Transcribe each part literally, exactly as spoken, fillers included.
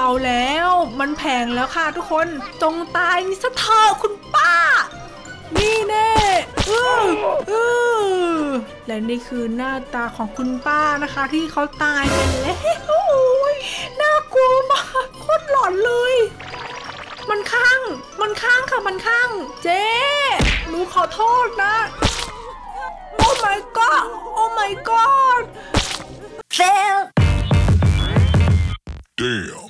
แล้วมันแพงแล้วค่ะทุกคนจงตายซะเถอะคุณป้านี่แน่เออเออและนี่คือหน้าตาของคุณป้านะคะที่เขาตายไปแล้วน่ากลัวมากโคตรหลอนเลยมันข้างมันข้างค่ะมันข้างเจ๊หนูขอโทษนะโอ้ my god โอ้ my god fail damn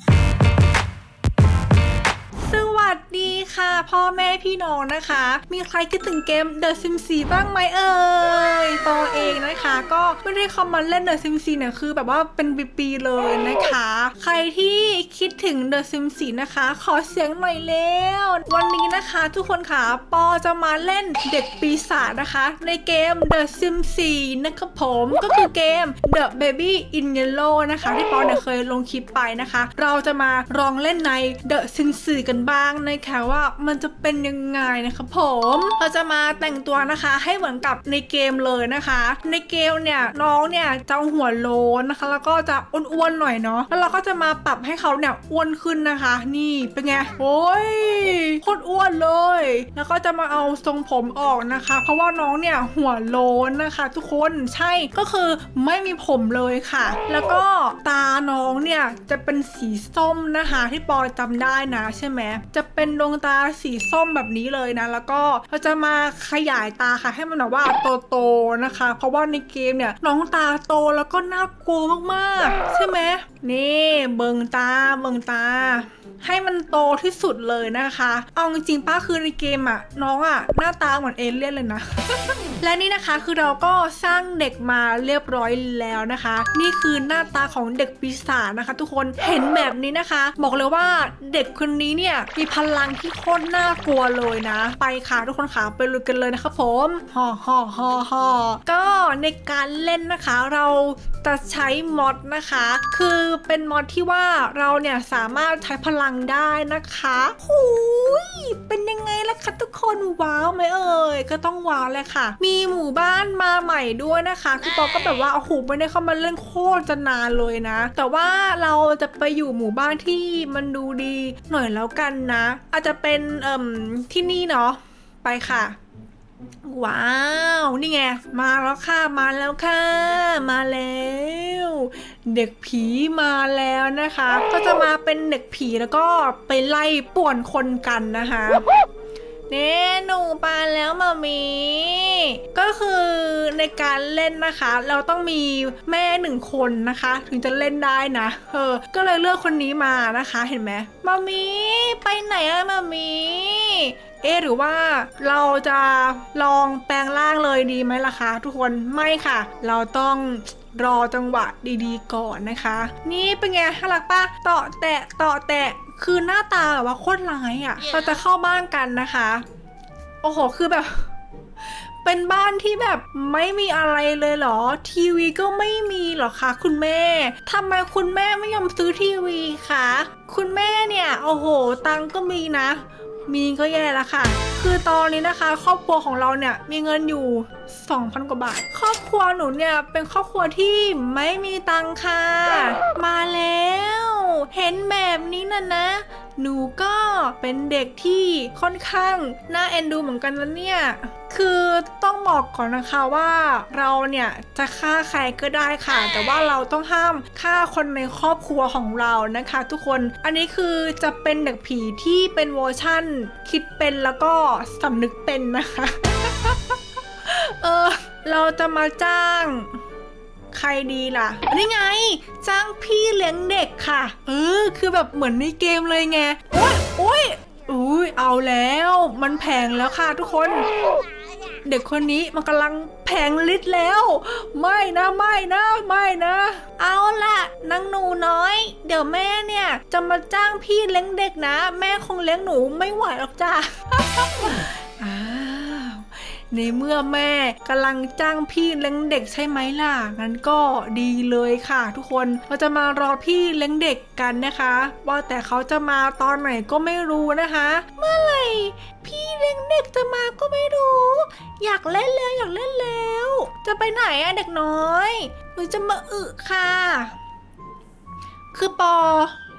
สวัสดีค่ะพ่อแม่พี่น้องนะคะมีใครคิดถึงเกม The Sims สี่บ้างไหมเอ่ยตอเองนะคะก็ไม่ได้เข้ามาเล่น The Sims สี่เนี่ยคือแบบว่าเป็นปีๆเลยนะคะใครที่คิดถึง The Sims สี่นะคะขอเสียงหน่อยแล้ววันนี้นะคะทุกคนค่ะปอจะมาเล่นเด็กปีศาจนะคะในเกม The Sims สี่นะครับผมก็คือเกม The Baby in Yellow นะคะที่ปอเนี่ยเคยลงคลิปไปนะคะเราจะมาลองเล่นใน The Sims สี่กันบ้างนะคะว่ามันจะเป็นยังไงนะคะผมเราจะมาแต่งตัวนะคะให้เหมือนกับในเกมเลยนะคะในเกมเนี่ยน้องเนี่ยจะหัวโล้นนะคะแล้วก็จะอ้วนๆหน่อยเนาะแล้วเราก็จะมาปรับให้เขาเนี่ยอ้วนขึ้นนะคะนี่เป็นไงโอ้ยโคตรอ้วนเลยแล้วก็จะมาเอาทรงผมออกนะคะเพราะว่าน้องเนี่ยหัวโล้นนะคะทุกคนใช่ก็คือไม่มีผมเลยค่ะแล้วก็ตาน้องเนี่ยจะเป็นสีส้มนะคะที่ปอจำได้นะใช่ไหมจะเป็นดวงตาสีส้มแบบนี้เลยนะแล้วก็เราจะมาขยายตาค่ะให้มันแบบว่าโตๆนะคะเพราะว่าในเกมเนี่ยน้องตาโตแล้วก็น่ากลัวมากๆใช่ไหมนี่เบิงตาเบิงตาให้มันโตที่สุดเลยนะคะเอาจริงๆป้าคือในเกมอ่ะน้องอ่ะหน้าตาเหมือนเอเลี่ยนเลยนะ และนี่นะคะคือเราก็สร้างเด็กมาเรียบร้อยแล้วนะคะนี่คือหน้าตาของเด็กปีศาจนะคะทุกคนเห็นแบบนี้นะคะบอกเลยว่าเด็กคนนี้เนี่ยมีพลังที่โคตรน่ากลัวเลยนะไปค่ะทุกคนค่ะไปลุยกันเลยนะคะผมฮ่อฮ่อฮ่อฮ่อก็ในการเล่นนะคะเราจะใช้มอดนะคะคือเป็นมอดที่ว่าเราเนี่ยสามารถใช้พลังได้นะคะหูยเป็นยังไงล่ะคะทุกคนว้าวไหมเอ่ยก็ต้องว้าวเลยค่ะมีหมู่บ้านมาใหม่ด้วยนะคะคือปอก็แบบว่าโอ้โหไม่ได้เข้ามาเล่นโคตรจะนานเลยนะแต่ว่าเราจะไปอยู่หมู่บ้านที่มันดูดีหน่อยแล้วกันนะอาจจะเป็นเอ่มที่นี่เนาะไปค่ะว้าวนี่ไงมาแล้วค่ะมาแล้วค่ะมาแล้วเด็กผีมาแล้วนะคะก็จะมาเป็นเด็กผีแล้วก็ไปไล่ป่วนคนกันนะคะเน่หนูมาแล้วมามีก็คือในการเล่นนะคะเราต้องมีแม่หนึ่งคนนะคะถึงจะเล่นได้นะเออก็เลยเลือกคนนี้มานะคะเห็นไหมมามีไปไหนอะมามีเอ๊ะหรือว่าเราจะลองแปลงร่างเลยดีไหมล่ะคะทุกคนไม่ค่ะเราต้องรอจังหวะดีๆก่อนนะคะนี่เป็นไงน่ารักปะต่อแตะต่อแตะคือหน้าตาแบบว่าโคตรร้ายอ่ะ yeah. เราจะเข้าบ้านกันนะคะโอ้โหคือแบบเป็นบ้านที่แบบไม่มีอะไรเลยเหรอทีวีก็ไม่มีเหรอคะคุณแม่ทำไมคุณแม่ไม่ยอมซื้อทีวีคะคุณแม่เนี่ยโอ้โหตังก็มีนะมีก็แย่แล้วค่ะคือตอนนี้นะคะครอบครัวของเราเนี่ยมีเงินอยู่ สองพัน กว่าบาทครอบครัวหนูเนี่ยเป็นครอบครัวที่ไม่มีตังค่ะมาแล้วเห็นแบบนี้นะนะหนูก็เป็นเด็กที่ค่อนข้างน่าเอ็นดูเหมือนกันนะเนี่ยคือต้องบอกก่อนนะคะว่าเราเนี่ยจะฆ่าใครก็ได้ค่ะแต่ว่าเราต้องห้ามฆ่าคนในครอบครัวของเรานะคะทุกคนอันนี้คือจะเป็นเด็กผีที่เป็นเวอร์ชั่นคิดเป็นแล้วก็สำนึกเป็นนะคะ เออเราจะมาจ้างใครดีล่ะนี่ไงจ้างพี่เลี้ยงเด็กค่ะเออคือแบบเหมือนในเกมเลยไงโอ๊ยโอ๊ยอุ้ยเอาแล้วมันแพงแล้วค่ะทุกคนเด็กคนนี้มันกำลังแพงลิตรแล้วไม่นะไม่นะไม่นะเอาล่ะนางหนูน้อยเดี๋ยวแม่เนี่ยจะมาจ้างพี่เลี้ยงเด็กนะแม่คงเลี้ยงหนูไม่ไหวหรอกจ้า อ้าวในเมื่อแม่กำลังจ้างพี่เลี้ยงเด็กใช่ไหมล่ะงั้นก็ดีเลยค่ะทุกคนเราจะมารอพี่เลี้ยงเด็กกันนะคะว่าแต่เขาจะมาตอนไหนก็ไม่รู้นะคะเมื่อไหร่พี่เลี้ยงเด็กจะมาก็ไม่รู้อยากเล่นแล้วอยากเล่นแล้วจะไปไหนอะเด็กน้อยหนูจะมาอึค่ะคือปอ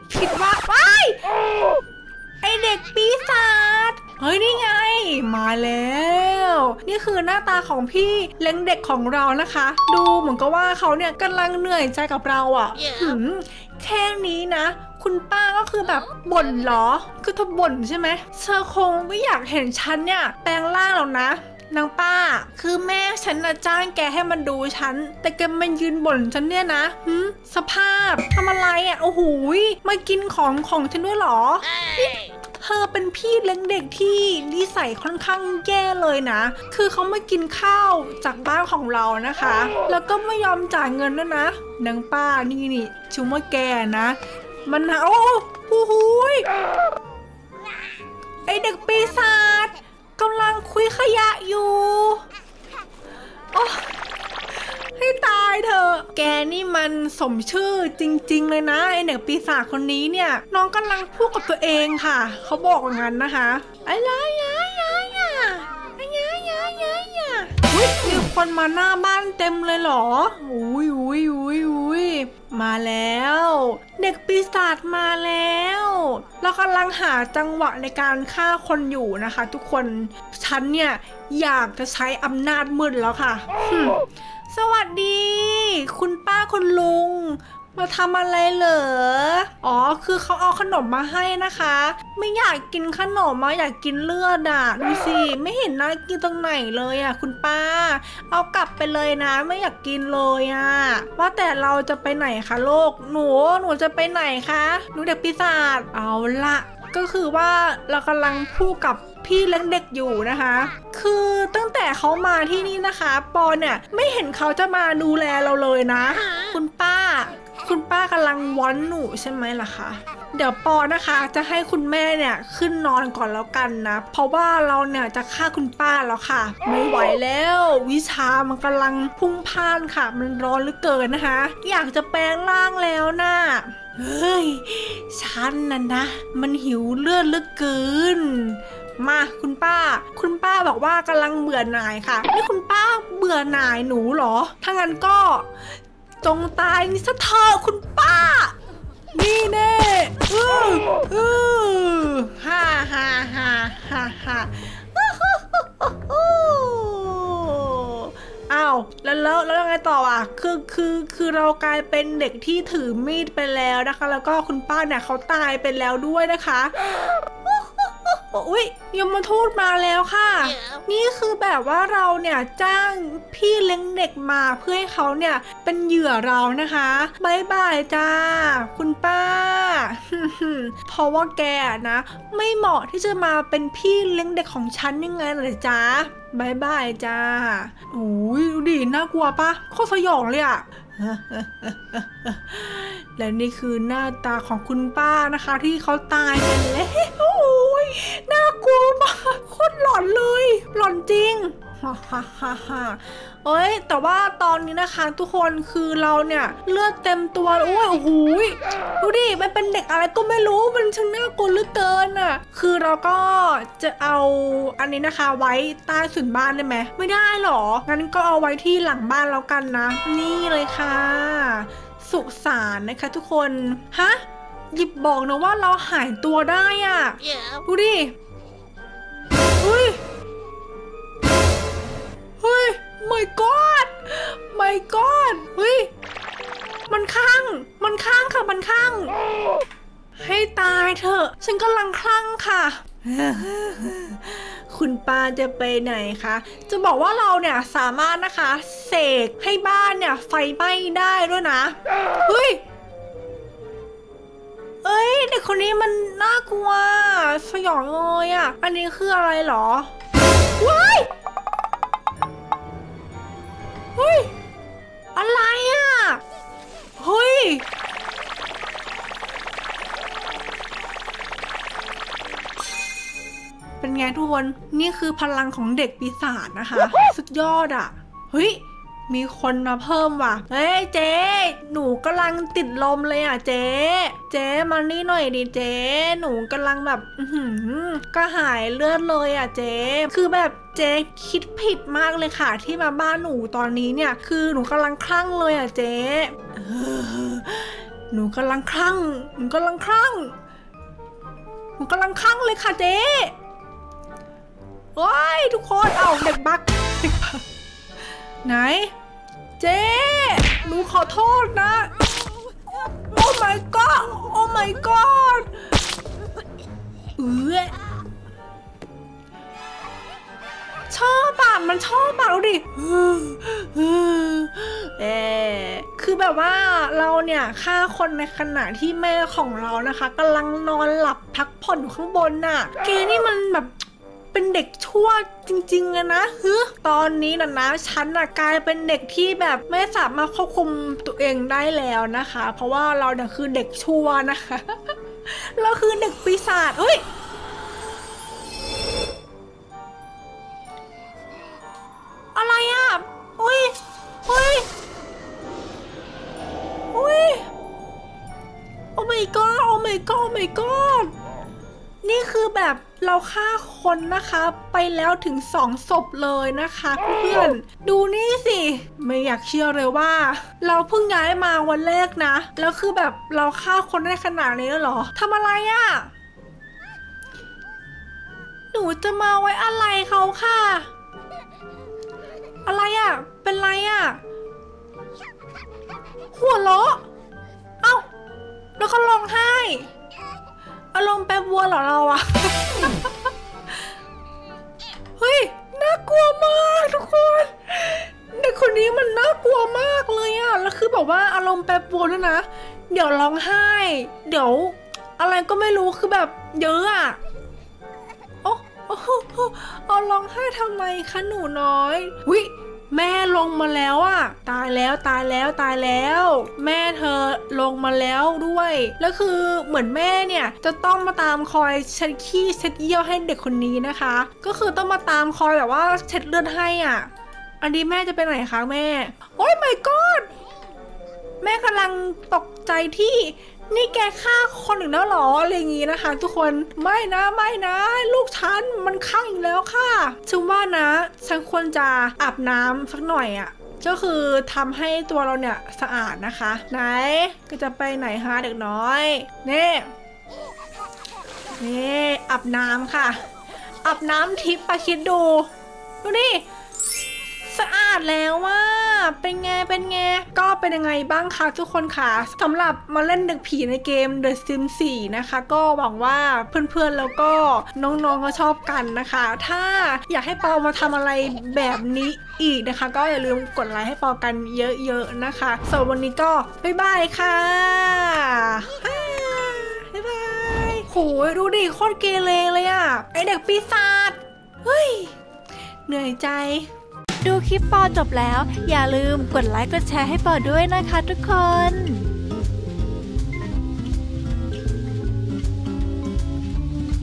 คิดว่าว้ายไอเด็กปีศาจเฮ้ยนี่ไงมาแล้วนี่คือหน้าตาของพี่เลี้ยงเด็กของเรานะคะดูเหมือนกับว่าเขาเนี่ยกำลังเหนื่อยใจกับเราอ่ะ yeah. หืมแค่นี้นะคุณป้าก็คือแบบบ่นเหรอคือเธอบ่นใช่ไหมเธอคงไม่อยากเห็นฉันเนี่ยแปลงร่างหรอกนะนางป้าคือแม่ฉันนะจ้างแกให้มันดูฉันแต่แกมันยืนบ่นฉันเนี่ยนะหืมสภาพทำอะไรอ่ะโอ้โหมากินของของฉันด้วยเหรอ hey. เธอเป็นพี่เลี้ยงเด็กที่นิสัยค่อนข้างแย่เลยนะคือเขามากินข้าวจากบ้านของเรานะคะแล้วก็ไม่ยอมจ่ายเงินด้วยนะนางป้านี่นี่ชุมว่าแกนะมันโอ้โอ้โหไอเด็กปีศาจกำลังคุยขยะอยู่โอ้ให้ตายเถอะแกนี่มันสมชื่อจริงๆเลยนะไอเด็กปีศาจคนนี้เนี่ยน้องกำลังพูดกับตัวเองค่ะเขาบอกอย่างนั้นนะคะอะไรยะยะยะยะยะยะยะอุ้ยมีคนมาหน้าบ้านเต็มเลยเหรออุ้ยอุ้ยอุ้ยอุ้ยมาแล้วเด็กปีศาจมาแล้วเรากำลังหาจังหวะในการฆ่าคนอยู่นะคะทุกคนฉันเนี่ยอยากจะใช้อำนาจมืดแล้วค่ะสวัสดีคุณป้าคุณลุงมาทำอะไรเหรออ๋อคือเขาเอาขนมมาให้นะคะไม่อยากกินขนมมาอยากกินเลือดอ่ะดูสิไม่เห็นน่ากินตรงไหนเลยอ่ะคุณป้าเอากลับไปเลยนะไม่อยากกินเลยอ่ะว่าแต่เราจะไปไหนคะโลกหนูหนูจะไปไหนคะหนูเด็กปีศาจเอาละก็คือว่าเรากำลังพูดกับพี่เลี้ยงเด็กอยู่นะคะคือตั้งแต่เขามาที่นี่นะคะปอเนี่ยไม่เห็นเขาจะมาดูแลเราเลยนะคุณป้าคุณป้ากำลังวอนหนูใช่ไหมล่ะคะเดี๋ยวปอนะคะจะให้คุณแม่เนี่ยขึ้นนอนก่อนแล้วกันนะเพราะว่าเราเนี่ยจะฆ่าคุณป้าแล้วค่ะไม่ไหวแล้ววิชามันกำลังพุ่งพ่านค่ะมันร้อนเหลือเกินนะคะอยากจะแปลงร่างแล้วนะเฮ้ยฉันน่ะนะมันหิวเลือดเหลือเกินมาคุณป้าคุณป้าบอกว่ากำลังเบื่อหน่ายค่ะนี่คุณป้าเบื่อหน่ายหนูเหรอถ้างั้นก็จงตายนี่ซะเถอะคุณป้านี่แน่เออเออฮ่าฮ่าฮ่าฮ่าฮ่าอ้าวแล้วแล้วแล้วยังไงต่ออ่ะคือคือคือเรากลายเป็นเด็กที่ถือมีดไปแล้วนะคะแล้วก็คุณป้าเนี่ยเขาตายไปแล้วด้วยนะคะอุ๊ยยมทูตมาแล้วค่ะ yeah. นี่คือแบบว่าเราเนี่ยจ้างพี่เลี้ยงเด็กมาเพื่อให้เขาเนี่ยเป็นเหยื่อเรานะคะบายบายจ้าคุณป้า เพราะว่าแกนะไม่เหมาะที่จะมาเป็นพี่เลี้ยงเด็กของฉันยังไงเลยจ้าบายบายจ้าโอ้ยดูดิน่ากลัวปะโคตรสยองเลยอะและนี่คือหน้าตาของคุณป้านะคะที่เขาตายไปแล้วโอ้ยน่ากลัวมากโคตรหลอนเลยหลอนจริงฮ่าฮ่าฮ่าฮ่าเอ้ยแต่ว่าตอนนี้นะคะทุกคนคือเราเนี่ยเลือดเต็มตัวโอ้ยโอ้โหดูดิมันเป็นเด็กอะไรก็ไม่รู้มันช่างน่ากลัวเหลือเกินอ่ะคือเราก็จะเอาอันนี้นะคะไว้ใต้ถุนบ้านได้ไหมไม่ได้หรองั้นก็เอาไว้ที่หลังบ้านแล้วกันนะนี่เลยค่ะสุสานนะคะทุกคนฮะหยิบบอกนะว่าเราหายตัวได้อ่ะ yeah. ดูดิเฮ้ยเฮ้ย my god my god เฮ้ยมันข้างมันข้างค่ะมันข้างให้ตายเถอะฉันกำลังคลั่งค่ะคุณป้าจะไปไหนคะจะบอกว่าเราเนี่ยสามารถนะคะเสกให้บ้านเนี่ยไฟไหม้ได้ด้วยนะเฮ้ยเอ้ยเด็กคนนี้มันน่ากลัวสยองเลยอ่ะอันนี้คืออะไรหรอว้ายเฮ้ยอะไรอ่ะเฮ้ยเป็นไงทุกคนนี่คือพลังของเด็กปีศาจนะคะสุดยอดอ่ะเฮ้ยมีคนมาเพิ่มว่ะเฮ้ยเจ๊หนูกำลังติดลมเลยอ่ะเจ๊เจ๊มานี่หน่อยดิเจ๊หนูกำลังแบบอื้อหือกระหายเลือดเลยอ่ะเจ๊คือแบบเจ๊คิดผิดมากเลยค่ะที่มาบ้านหนูตอนนี้เนี่ยคือหนูกำลังคลั่งเลยอ่ะเจ๊หนูกำลังคลั่งหนูกำลังคลั่งหนูกำลังคลั่งเลยค่ะเจ๊โอ้ยทุกคนเอาเด็กบักเด็กบักไหนเจ๊หนูขอโทษนะโอ้ my god โอ้ my god เออชอบอ่ะมันชอบอ่ะดูดิเออคือแบบว่าเราเนี่ยฆ่าคนในขณะที่แม่ของเรานะคะกำลังนอนหลับพักผ่อนอยู่ข้างบนน่ะเกนี่มันแบบเป็นเด็กชั่วจริงๆเลยนะฮึตอนนี้นะนะฉันน่ะกลายเป็นเด็กที่แบบไม่สามารถควบคุมตัวเองได้แล้วนะคะเพราะว่าเราเนี่ยคือเด็กชั่วนะคะเราคือเด็กปีศาจเฮ้ยอะไรอ่ะอุ้ยอุ้ยอุ้ยโอ้ my god โอ้ my god โอ้ my god นี่คือแบบเราฆ่าคนนะคะไปแล้วถึงสองศพเลยนะคะเพื่อนดูนี่สิไม่อยากเชื่อเลยว่าเราเพิ่งย้ายมาวันแรกนะแล้วคือแบบเราฆ่าคนได้ขนาดนี้แล้วเหรอทำอะไรอ่ะหนูจะมาไว้อะไรเขาค่ะอะไรอ่ะเป็นไรอ่ะหัวเราะเอ้าแล้วเขาร้องไห้อารมณ์แปรปรวนเหรอเราอะเฮ้ยน่ากลัวมากทุกคนเด็กคนนี้มันน่ากลัวมากเลยอะแล้วคือแบบว่าอารมณ์แปรปรวนด้วยนะเดี๋ยวร้องไห้เดี๋ยวอะไรก็ไม่รู้คือแบบเยอะอะโอ้โอ้เอาร้องไห้ทำไมคะหนูน้อยวิแม่ลงมาแล้วอะตายแล้วตายแล้วตายแล้วแม่เธอลงมาแล้วด้วยแล้วคือเหมือนแม่เนี่ยจะต้องมาตามคอยเช็ดขี้เช็ดเยี่ยวให้เด็กคนนี้นะคะก็คือต้องมาตามคอยแบบว่าเช็ดเลือดให้อ่ะอันนี้แม่จะไปไหนคะแม่โอ้ย my god แม่กำลังตกใจที่นี่แกฆ่าคนอีกแล้วหรออะไรอย่างงี้นะคะทุกคนไม่นะไม่นะลูกฉันมันฆ่าอีกแล้วค่ะฉันว่านะฉันควรจะอาบน้ำสักหน่อยอ่ะก็คือทำให้ตัวเราเนี่ยสะอาดนะคะไหนก็จะไปไหนฮะเด็กน้อยนี่นี่อาบน้ำค่ะอาบน้ำทิพย์ปะคิดดูดูดิสะอาดแล้วว่าเป็นไงเป็นไงก็เป็นยังไงบ้างคะทุกคนค่ะสำหรับมาเล่นเด็กผีในเกม The Sims โฟร์นะคะก็หวังว่าเพื่อนๆแล้วก็น้องๆก็ชอบกันนะคะถ้าอยากให้เปามาทำอะไรแบบนี้อีกนะคะก็อย่าลืมกดไลค์ให้เปากันเยอะๆนะคะสำหรับวันนี้ก็บ๊ายบายค่ะบ๊ายบายโหดูดิโคตรเกเรเลยอะไอเด็กปีศาจเฮ้ยเหนื่อยใจดูคลิปปอจบแล้วอย่าลืมกดไลค์กดแชร์ให้ปอด้วยนะคะทุกคน